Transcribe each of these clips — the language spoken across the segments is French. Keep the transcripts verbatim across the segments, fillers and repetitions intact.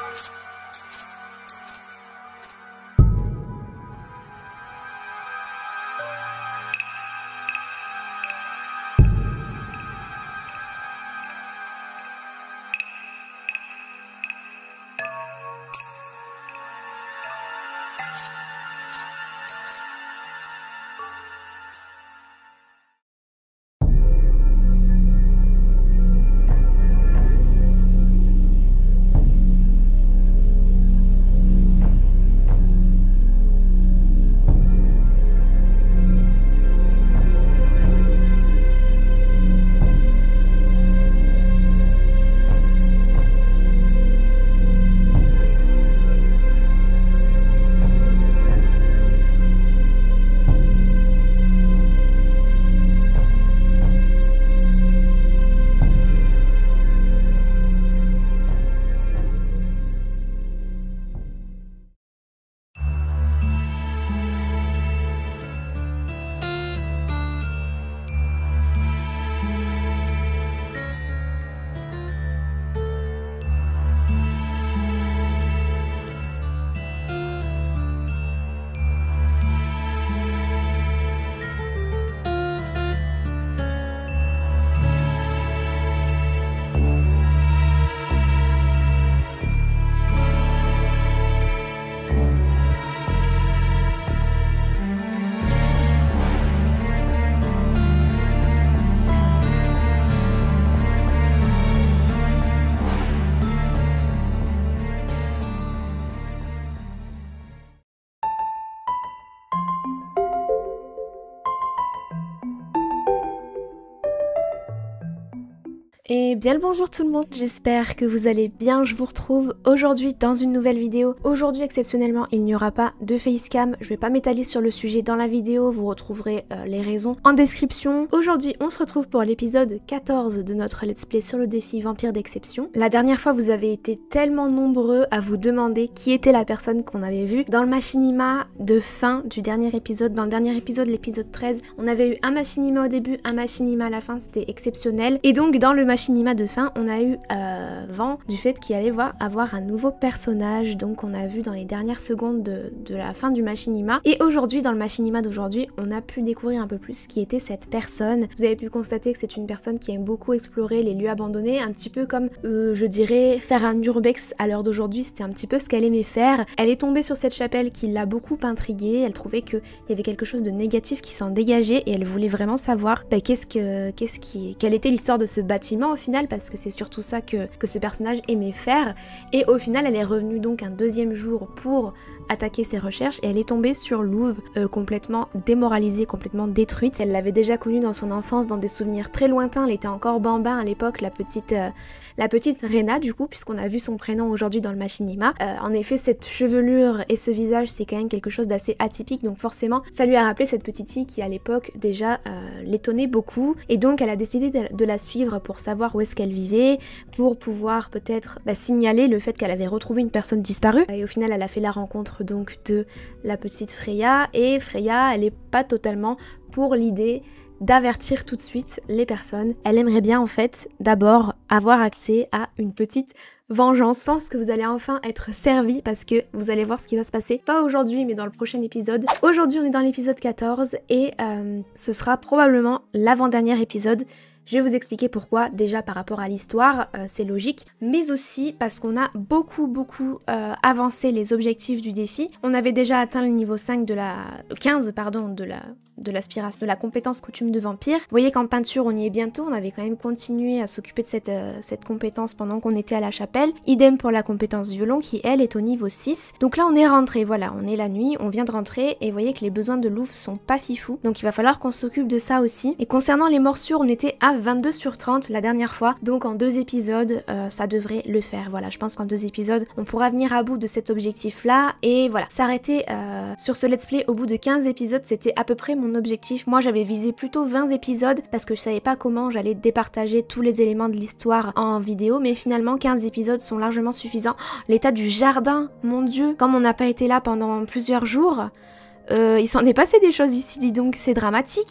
Et bien le bonjour tout le monde, j'espère que vous allez bien, je vous retrouve aujourd'hui dans une nouvelle vidéo. Aujourd'hui exceptionnellement il n'y aura pas de facecam, je vais pas m'étaler sur le sujet dans la vidéo, vous retrouverez euh, les raisons en description. Aujourd'hui on se retrouve pour l'épisode quatorze de notre let's play sur le défi Vampire d'exception. La dernière fois vous avez été tellement nombreux à vous demander qui était la personne qu'on avait vue dans le machinima de fin du dernier épisode. Dans le dernier épisode, l'épisode treize, on avait eu un machinima au début, un machinima à la fin, c'était exceptionnel. Et donc dans le machinima machinima de fin, on a eu euh, vent du fait qu'il allait voir, avoir un nouveau personnage, donc on a vu dans les dernières secondes de, de la fin du machinima. Et aujourd'hui, dans le machinima d'aujourd'hui, on a pu découvrir un peu plus qui était cette personne. Vous avez pu constater que c'est une personne qui aime beaucoup explorer les lieux abandonnés, un petit peu comme, euh, je dirais, faire un urbex à l'heure d'aujourd'hui, c'était un petit peu ce qu'elle aimait faire. Elle est tombée sur cette chapelle qui l'a beaucoup intriguée, elle trouvait qu'il y avait quelque chose de négatif qui s'en dégageait et elle voulait vraiment savoir bah, qu'est-ce que, qu'est-ce qui, quelle était l'histoire de ce bâtiment au final, parce que c'est surtout ça que, que ce personnage aimait faire. Et au final elle est revenue donc un deuxième jour pour attaquer ses recherches et elle est tombée sur Louve euh, complètement démoralisée, complètement détruite. Elle l'avait déjà connue dans son enfance, dans des souvenirs très lointains, elle était encore bambin à l'époque, la petite euh, la petite Rena du coup, puisqu'on a vu son prénom aujourd'hui dans le machinima. Euh, en effet cette chevelure et ce visage c'est quand même quelque chose d'assez atypique, donc forcément ça lui a rappelé cette petite fille qui à l'époque déjà euh, l'étonnait beaucoup, et donc elle a décidé de, de la suivre pour savoir où est-ce qu'elle vivait, pour pouvoir peut-être bah, signaler le fait qu'elle avait retrouvé une personne disparue. Et au final elle a fait la rencontre donc de la petite Freya, et Freya elle est pas totalement pour l'idée d'avertir tout de suite les personnes. Elle aimerait bien en fait d'abord avoir accès à une petite vengeance. Je pense que vous allez enfin être servis parce que vous allez voir ce qui va se passer, pas aujourd'hui mais dans le prochain épisode. Aujourd'hui on est dans l'épisode quatorze et euh, ce sera probablement l'avant-dernier épisode. Je vais vous expliquer pourquoi, déjà par rapport à l'histoire, euh, c'est logique, mais aussi parce qu'on a beaucoup beaucoup euh, avancé les objectifs du défi. On avait déjà atteint le niveau cinq de la... quinze pardon, de la... de l'aspiration, de la compétence coutume de vampire. Vous voyez qu'en peinture on y est bientôt, on avait quand même continué à s'occuper de cette, euh, cette compétence pendant qu'on était à la chapelle. Idem pour la compétence violon qui elle est au niveau six. Donc là on est rentré, voilà, on est la nuit, on vient de rentrer et vous voyez que les besoins de Louve sont pas fifous. Donc il va falloir qu'on s'occupe de ça aussi. Et concernant les morsures, on était à vingt-deux sur trente la dernière fois, donc en deux épisodes euh, ça devrait le faire. Voilà, je pense qu'en deux épisodes on pourra venir à bout de cet objectif là et voilà, s'arrêter euh, sur ce let's play au bout de quinze épisodes, c'était à peu près mon objectif. Moi j'avais visé plutôt vingt épisodes parce que je savais pas comment j'allais départager tous les éléments de l'histoire en vidéo, mais finalement quinze épisodes sont largement suffisants. Oh, l'état du jardin, mon dieu, comme on n'a pas été là pendant plusieurs jours, euh, il s'en est passé des choses ici, dis donc, c'est dramatique.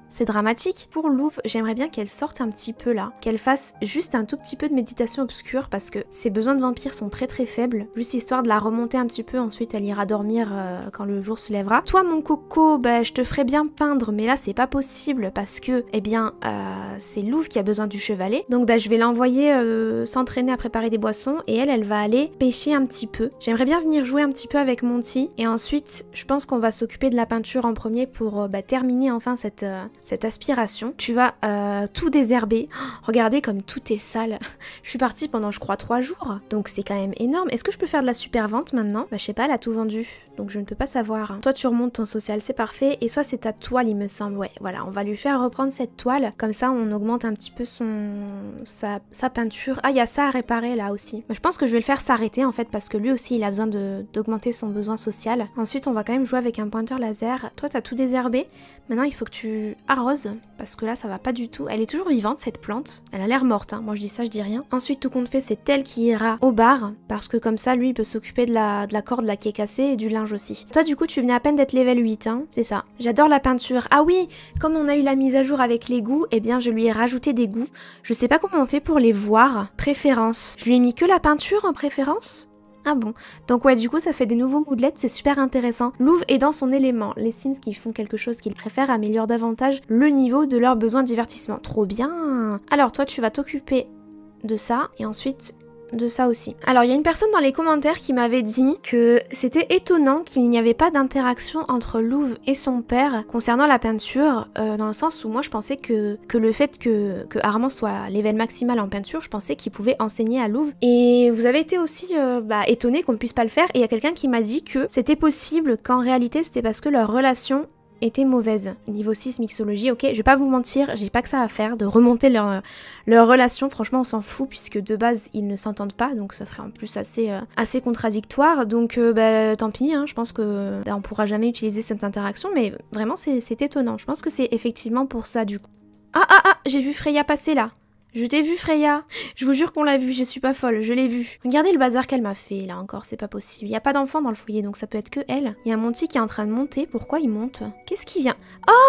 c'est dramatique. Pour Louve, j'aimerais bien qu'elle sorte un petit peu là, qu'elle fasse juste un tout petit peu de méditation obscure parce que ses besoins de vampire sont très très faibles, juste histoire de la remonter un petit peu, ensuite elle ira dormir euh, quand le jour se lèvera. Toi mon coco, bah je te ferais bien peindre, mais là c'est pas possible parce que, eh bien, euh, c'est Louve qui a besoin du chevalet, donc bah je vais l'envoyer euh, s'entraîner à préparer des boissons et elle, elle va aller pêcher un petit peu. J'aimerais bien venir jouer un petit peu avec Monty et ensuite je pense qu'on va s'occuper de la peinture en premier pour euh, bah, terminer enfin cette, euh, cette aspiration. Tu vas euh, tout désherber. Oh, regardez comme tout est sale. Je suis partie pendant je crois trois jours, donc c'est quand même énorme. Est-ce que je peux faire de la super vente maintenant? Bah je sais pas, elle a tout vendu, donc je ne peux pas savoir. Toi tu remontes ton social, c'est parfait, et soit c'est ta toile il me semble, ouais voilà, on va lui faire reprendre cette toile, comme ça on augmente un petit peu son sa, sa peinture. Ah il y a ça à réparer là aussi. Bah, je pense que je vais le faire s'arrêter en fait parce que lui aussi il a besoin d'augmenter son besoin social. Ensuite on va quand même jouer avec un pointeur laser. Toi t'as tout désherbé, maintenant il faut que tu arroses parce que là ça va pas du tout. Elle est toujours vivante cette plante, elle a l'air morte, hein. Moi je dis ça je dis rien. Ensuite tout compte fait c'est elle qui ira au bar parce que comme ça lui il peut s'occuper de la, de la corde là qui est cassée et du linge aussi. Toi du coup tu venais à peine d'être level huit, hein, c'est ça. J'adore la peinture. Ah oui, comme on a eu la mise à jour avec les goûts, eh bien je lui ai rajouté des goûts. Je sais pas comment on fait pour les voir. Préférence. Je lui ai mis que la peinture en préférence? Ah bon, donc ouais du coup ça fait des nouveaux moodlets, c'est super intéressant. Louve est dans son élément, les Sims qui font quelque chose qu'ils préfèrent améliorent davantage le niveau de leurs besoins de divertissement. Trop bien. Alors toi tu vas t'occuper de ça et ensuite de ça aussi. Alors il y a une personne dans les commentaires qui m'avait dit que c'était étonnant qu'il n'y avait pas d'interaction entre Louve et son père concernant la peinture, euh, dans le sens où moi je pensais que, que le fait que, que Armand soit level maximal en peinture, je pensais qu'il pouvait enseigner à Louve. Et vous avez été aussi euh, bah, étonné qu'on ne puisse pas le faire, et il y a quelqu'un qui m'a dit que c'était possible, qu'en réalité c'était parce que leur relation était mauvaise. Niveau six mixologie, ok, je vais pas vous mentir, j'ai pas que ça à faire de remonter leur, leur relation, franchement on s'en fout puisque de base ils ne s'entendent pas, donc ça ferait en plus assez, euh, assez contradictoire, donc euh, bah, tant pis, hein, je pense que bah, on pourra jamais utiliser cette interaction, mais vraiment c'est étonnant, je pense que c'est effectivement pour ça du coup. Ah ah ah, j'ai vu Freya passer là. Je t'ai vu Freya, je vous jure qu'on l'a vu, je suis pas folle, je l'ai vu. Regardez le bazar qu'elle m'a fait là encore, c'est pas possible. Il y a pas d'enfant dans le foyer donc ça peut être que elle. Il y a Monty qui est en train de monter, pourquoi il monte? Qu'est-ce qui vient?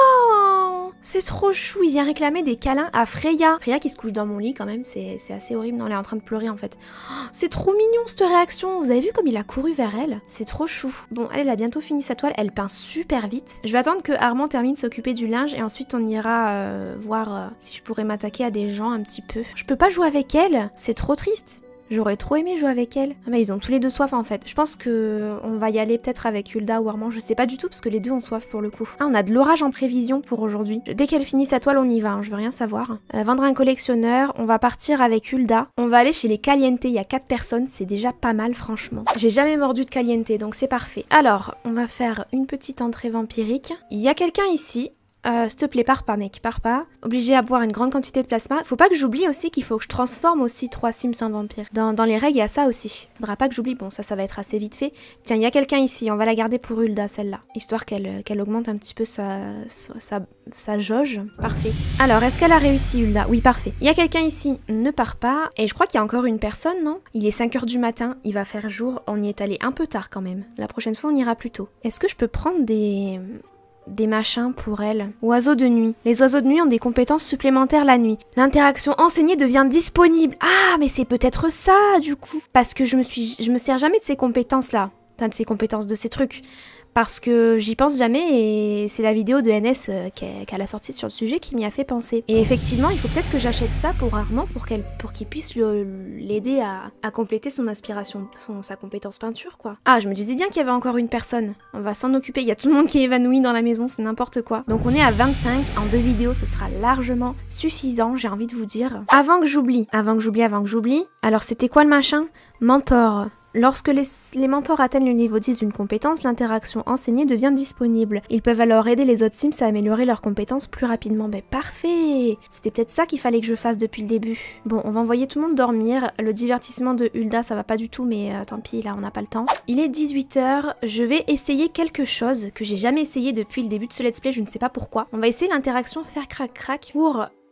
Oh, c'est trop chou, il vient réclamer des câlins à Freya. Freya qui se couche dans mon lit quand même, c'est assez horrible, non elle est en train de pleurer en fait. Oh, c'est trop mignon cette réaction, vous avez vu comme il a couru vers elle? C'est trop chou. Bon, elle, elle a bientôt fini sa toile, elle peint super vite. Je vais attendre que Armand termine de s'occuper du linge et ensuite on ira euh, voir euh, si je pourrais m'attaquer à des gens un petit peu. Je peux pas jouer avec elle, c'est trop triste. J'aurais trop aimé jouer avec elle. Ah bah ils ont tous les deux soif en fait. Je pense que on va y aller peut-être avec Hulda ou Armand, je sais pas du tout parce que les deux ont soif pour le coup. Ah on a de l'orage en prévision pour aujourd'hui. Dès qu'elle finit sa toile on y va, hein, je veux rien savoir. Euh, vendre un collectionneur, on va partir avec Hulda. On va aller chez les Caliente, il y a quatre personnes, c'est déjà pas mal franchement. J'ai jamais mordu de Caliente donc c'est parfait. Alors on va faire une petite entrée vampirique. Il y a quelqu'un ici. Euh, s'il te plaît, pars pas, mec, pars pas. Obligé à boire une grande quantité de plasma. Faut pas que j'oublie aussi qu'il faut que je transforme aussi trois Sims en vampires. Dans, dans les règles, il y a ça aussi. Faudra pas que j'oublie. Bon, ça, ça va être assez vite fait. Tiens, il y a quelqu'un ici. On va la garder pour Hulda, celle-là. Histoire qu'elle qu'elle augmente un petit peu sa, sa, sa, sa jauge. Parfait. Alors, est-ce qu'elle a réussi, Hulda? Oui, parfait. Il y a quelqu'un ici. Ne pars pas. Et je crois qu'il y a encore une personne, non? Il est cinq heures du matin. Il va faire jour. On y est allé un peu tard quand même. La prochaine fois, on ira plus tôt. Est-ce que je peux prendre des... des machins pour elle. Oiseaux de nuit. Les oiseaux de nuit ont des compétences supplémentaires la nuit. L'interaction enseignée devient disponible. Ah, mais c'est peut-être ça, du coup. Parce que je me suis, je me sers jamais de ces compétences-là. Enfin, de ces compétences, de ces trucs. Parce que j'y pense jamais et c'est la vidéo de N S euh, qu'elle a sortie sur le sujet qui m'y a fait penser. Et effectivement, il faut peut-être que j'achète ça pour Armand pour qu'elle, pour qu'il puisse l'aider à, à compléter son aspiration, son, sa compétence peinture, quoi. Ah, je me disais bien qu'il y avait encore une personne. On va s'en occuper. Il y a tout le monde qui est évanoui dans la maison, c'est n'importe quoi. Donc on est à vingt-cinq. En deux vidéos, ce sera largement suffisant, j'ai envie de vous dire. Avant que j'oublie, avant que j'oublie, avant que j'oublie. Alors c'était quoi le machin? Mentor. Lorsque les, les mentors atteignent le niveau dix d'une compétence, l'interaction enseignée devient disponible. Ils peuvent alors aider les autres Sims à améliorer leurs compétences plus rapidement. Ben parfait! C'était peut-être ça qu'il fallait que je fasse depuis le début. Bon, on va envoyer tout le monde dormir. Le divertissement de Hulda, ça va pas du tout, mais euh, tant pis, là on n'a pas le temps. Il est dix-huit heures, je vais essayer quelque chose que j'ai jamais essayé depuis le début de ce let's play, je ne sais pas pourquoi. On va essayer l'interaction faire crac crac pour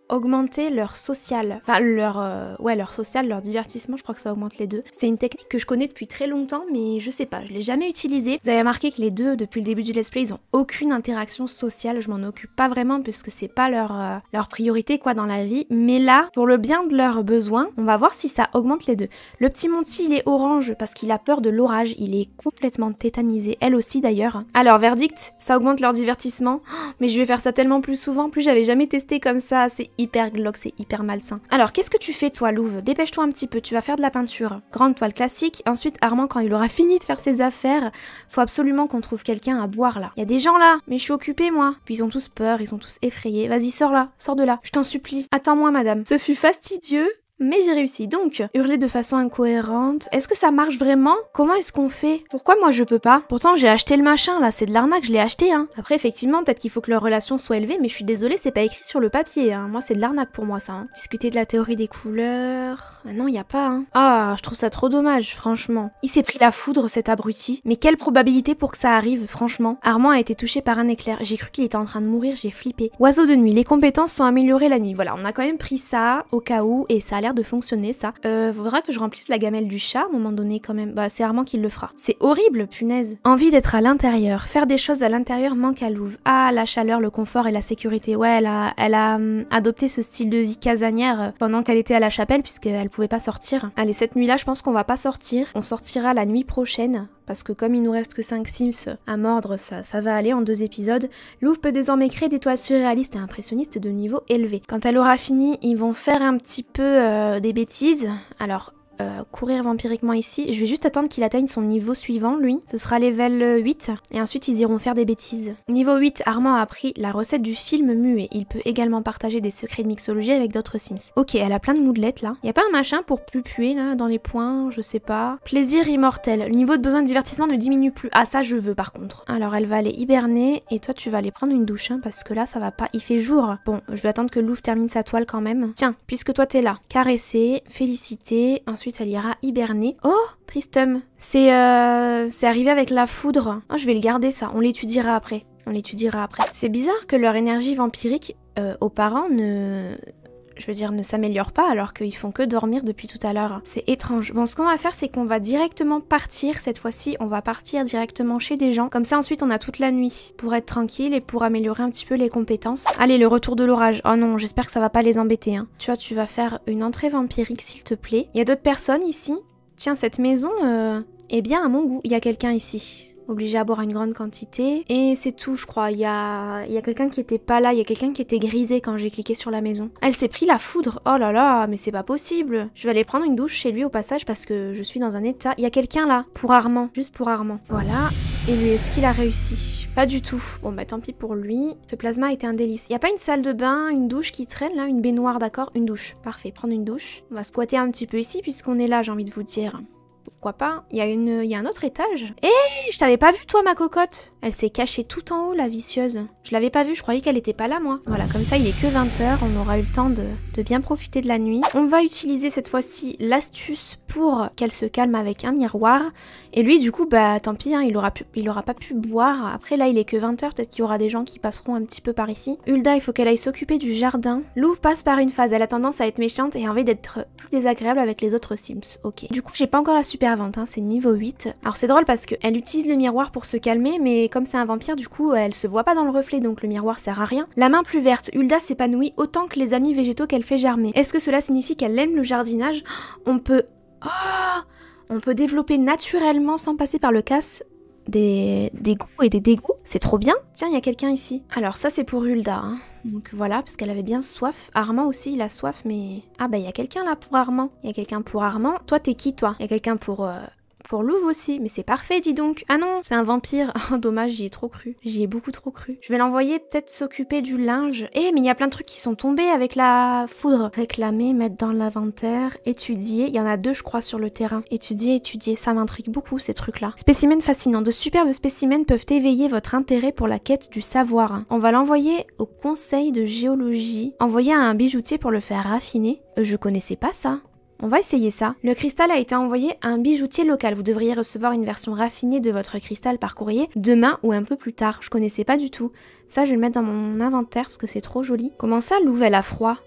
augmenter leur social. Enfin, leur, euh, ouais, leur social, leur divertissement, je crois que ça augmente les deux. C'est une technique que je connais depuis très longtemps, mais je sais pas, je l'ai jamais utilisée. Vous avez remarqué que les deux, depuis le début du let's play, ils ont aucune interaction sociale. Je m'en occupe pas vraiment puisque c'est pas leur, euh, leur priorité quoi dans la vie. Mais là, pour le bien de leurs besoins, on va voir si ça augmente les deux. Le petit Monty, il est orange parce qu'il a peur de l'orage. Il est complètement tétanisé, elle aussi d'ailleurs. Alors, verdict, ça augmente leur divertissement. Oh, mais je vais faire ça tellement plus souvent, plus j'avais jamais testé comme ça. C'est hyper glauque, c'est hyper malsain. Alors, qu'est-ce que tu fais toi, Louve? Dépêche-toi un petit peu, tu vas faire de la peinture. Grande toile classique. Ensuite, Armand, quand il aura fini de faire ses affaires, faut absolument qu'on trouve quelqu'un à boire là. Il y a des gens là, mais je suis occupée moi. Puis ils ont tous peur, ils sont tous effrayés. Vas-y, sors là, sors de là, je t'en supplie. Attends-moi, madame. Ce fut fastidieux. Mais j'ai réussi. Donc, hurler de façon incohérente. Est-ce que ça marche vraiment? Comment est-ce qu'on fait? Pourquoi moi je peux pas? Pourtant j'ai acheté le machin là, c'est de l'arnaque, je l'ai acheté hein. Après effectivement peut-être qu'il faut que leur relation soit élevée, mais je suis désolée, c'est pas écrit sur le papier hein. Moi c'est de l'arnaque pour moi ça hein. Discuter de la théorie des couleurs... Ah non y a pas hein. Ah je trouve ça trop dommage franchement. Il s'est pris la foudre cet abruti. Mais quelle probabilité pour que ça arrive franchement? Armand a été touché par un éclair. J'ai cru qu'il était en train de mourir, j'ai flippé. Oiseau de nuit, les compétences sont améliorées la nuit. Voilà, on a quand même pris ça au cas où et ça a l'air de fonctionner ça. Euh, faudra que je remplisse la gamelle du chat à un moment donné quand même. Bah c'est Armand qui le fera. C'est horrible, punaise. Envie d'être à l'intérieur. Faire des choses à l'intérieur manque à Louve. Ah, la chaleur, le confort et la sécurité. Ouais, elle a, elle a hum, adopté ce style de vie casanière euh, pendant qu'elle était à la chapelle puisqu'elle pouvait pas sortir. Allez, cette nuit-là, je pense qu'on va pas sortir. On sortira la nuit prochaine. Parce que comme il nous reste que cinq Sims à mordre, ça, ça va aller en deux épisodes. Louve peut désormais créer des toiles surréalistes et impressionnistes de niveau élevé. Quand elle aura fini, ils vont faire un petit peu euh, des bêtises. Alors... Euh, courir vampiriquement ici. Je vais juste attendre qu'il atteigne son niveau suivant, lui. Ce sera level huit. Et ensuite, ils iront faire des bêtises. Niveau huit, Armand a appris la recette du film muet. Il peut également partager des secrets de mixologie avec d'autres Sims. Ok, elle a plein de moodlettes, là. Y a pas un machin pour plus puer, là, dans les points? Je sais pas. Plaisir immortel. Le niveau de besoin de divertissement ne diminue plus. Ah, ça, je veux, par contre. Alors, elle va aller hiberner. Et toi, tu vas aller prendre une douche, hein, parce que là, ça va pas. Il fait jour. Bon, je vais attendre que Louve termine sa toile quand même. Tiens, puisque toi, t'es là. Caresser, féliciter. Ensuite, elle ira hiberner. Oh, Tristum. C'est euh, c'est arrivé avec la foudre. Oh, je vais le garder ça. On l'étudiera après. On l'étudiera après. C'est bizarre que leur énergie vampirique euh, aux parents ne... je veux dire, ne s'améliore pas alors qu'ils font que dormir depuis tout à l'heure. C'est étrange. Bon, ce qu'on va faire, c'est qu'on va directement partir. Cette fois-ci, on va partir directement chez des gens. Comme ça, ensuite, on a toute la nuit pour être tranquille et pour améliorer un petit peu les compétences. Allez, le retour de l'orage. Oh non, j'espère que ça va pas les embêter. Hein. Tu vois, tu vas faire une entrée vampirique, s'il te plaît. Il y a d'autres personnes ici. Tiens, cette maison euh, est bien à mon goût. Il y a quelqu'un ici. Obligé à boire une grande quantité. Et c'est tout, je crois. Il y a, il y a quelqu'un qui était pas là. Il y a quelqu'un qui était grisé quand j'ai cliqué sur la maison. Elle s'est pris la foudre. Oh là là, mais c'est pas possible. Je vais aller prendre une douche chez lui au passage parce que je suis dans un état. Il y a quelqu'un là. Pour Armand. Juste pour Armand. Voilà. Et lui, est-ce qu'il a réussi? Pas du tout. Bon bah tant pis pour lui. Ce plasma a été un délice. Il y a pas une salle de bain, une douche qui traîne là? Une baignoire, d'accord? Une douche. Parfait, prendre une douche. On va squatter un petit peu ici puisqu'on est là, j'ai envie de vous dire. Pourquoi pas? Il y a une, il y a un autre étage. Hé, je t'avais pas vu toi ma cocotte. Elle s'est cachée tout en haut la vicieuse. Je l'avais pas vue, je croyais qu'elle était pas là moi. Voilà, comme ça il est que vingt heures, on aura eu le temps de, de bien profiter de la nuit. On va utiliser cette fois-ci l'astuce pour qu'elle se calme avec un miroir. Et lui du coup, bah tant pis, hein, il, aura pu, il aura pas pu boire. Après là il est que vingt heures, peut-être qu'il y aura des gens qui passeront un petit peu par ici. Hulda, il faut qu'elle aille s'occuper du jardin. Louve passe par une phase, elle a tendance à être méchante et a envie d'être plus désagréable avec les autres Sims. Ok. Du coup j'ai pas encore la super vente, hein, c'est niveau huit. Alors c'est drôle parce qu'elle utilise le miroir pour se calmer, mais comme c'est un vampire, du coup elle se voit pas dans le reflet, donc le miroir sert à rien. La main plus verte, Hulda s'épanouit autant que les amis végétaux qu'elle fait germer. Est-ce que cela signifie qu'elle aime le jardinage? On peut... Oh, on peut développer naturellement sans passer par le casse des, des goûts et des dégoûts. C'est trop bien. Tiens, il y a quelqu'un ici. Alors ça c'est pour Hulda, hein. Donc voilà, parce qu'elle avait bien soif. Armand aussi, il a soif, mais... Ah bah il y a quelqu'un là pour Armand. Il y a quelqu'un pour Armand. Toi t'es qui toi? Il y a quelqu'un pour... Euh... Pour Louve aussi, mais c'est parfait, dis donc. Ah non, c'est un vampire. Oh, dommage, j'y ai trop cru. J'y ai beaucoup trop cru. Je vais l'envoyer peut-être s'occuper du linge. Eh, mais il y a plein de trucs qui sont tombés avec la foudre. Réclamer, mettre dans l'inventaire, étudier. Il y en a deux, je crois, sur le terrain. Étudier, étudier. Ça m'intrigue beaucoup, ces trucs-là. Spécimens fascinants. De superbes spécimens peuvent éveiller votre intérêt pour la quête du savoir. On va l'envoyer au conseil de géologie. Envoyer à un bijoutier pour le faire raffiner. Euh, je connaissais pas ça. On va essayer ça. Le cristal a été envoyé à un bijoutier local. Vous devriez recevoir une version raffinée de votre cristal par courrier demain ou un peu plus tard. Je connaissais pas du tout. Ça, je vais le mettre dans mon inventaire parce que c'est trop joli. Comment ça, Louve, elle a froid?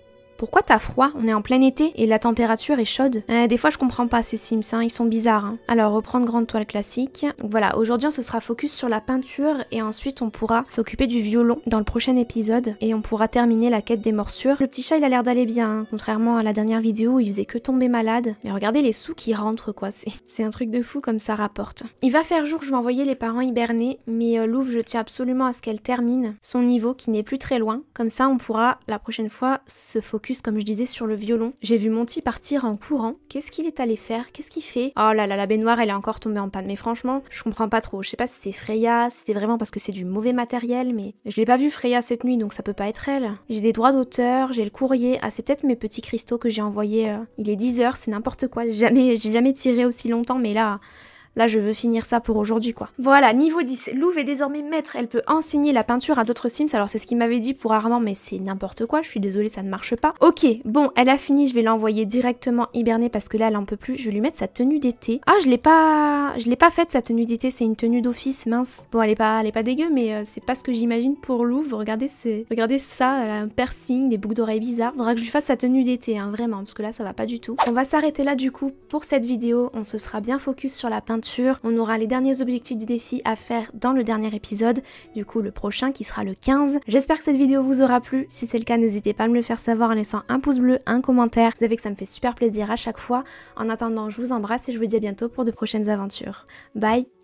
Pourquoi t'as froid? On est en plein été et la température est chaude. Euh, des fois je comprends pas ces Sims, hein, ils sont bizarres. Hein. Alors reprendre grande toile classique. Donc voilà, aujourd'hui on se sera focus sur la peinture et ensuite on pourra s'occuper du violon dans le prochain épisode et on pourra terminer la quête des morsures. Le petit chat il a l'air d'aller bien, hein, contrairement à la dernière vidéo où il faisait que tomber malade. Mais regardez les sous qui rentrent quoi, c'est un truc de fou comme ça rapporte. Il va faire jour, je vais envoyer les parents hiberner, mais euh, Louve je tiens absolument à ce qu'elle termine son niveau qui n'est plus très loin. Comme ça on pourra la prochaine fois se focus comme je disais sur le violon. J'ai vu Monty partir en courant. Qu'est-ce qu'il est allé faire? Qu'est-ce qu'il fait? Oh là là, la baignoire elle est encore tombée en panne. Mais franchement, je comprends pas trop. Je sais pas si c'est Freya, si c'est vraiment parce que c'est du mauvais matériel, mais je l'ai pas vu Freya cette nuit donc ça peut pas être elle. J'ai des droits d'auteur, j'ai le courrier. Ah c'est peut-être mes petits cristaux que j'ai envoyés. Euh... Il est dix heures, c'est n'importe quoi. J'ai jamais, j'ai jamais tiré aussi longtemps mais là... Là, je veux finir ça pour aujourd'hui, quoi. Voilà, niveau dix. Louve est désormais maître. Elle peut enseigner la peinture à d'autres Sims. Alors, c'est ce qu'il m'avait dit pour Armand, mais c'est n'importe quoi. Je suis désolée, ça ne marche pas. Ok, bon, elle a fini. Je vais l'envoyer directement hiberner parce que là, elle en peut plus. Je vais lui mettre sa tenue d'été. Ah, je l'ai pas... Je l'ai pas faite, sa tenue d'été. C'est une tenue d'office, mince. Bon, elle est pas, elle est pas dégueu, mais euh, c'est pas ce que j'imagine pour Louve. Regardez, c'est... Regardez ça, elle a un piercing, des boucles d'oreilles bizarres. Faudra que je lui fasse sa tenue d'été, hein, vraiment, parce que là, ça va pas du tout. On va s'arrêter là, du coup, pour cette vidéo. On se sera bien focus sur la peinture. On aura les derniers objectifs du défi à faire dans le dernier épisode, du coup le prochain qui sera le quinze. J'espère que cette vidéo vous aura plu. Si c'est le cas, n'hésitez pas à me le faire savoir en laissant un pouce bleu, un commentaire. Vous savez que ça me fait super plaisir à chaque fois. En attendant, je vous embrasse et je vous dis à bientôt pour de prochaines aventures. Bye!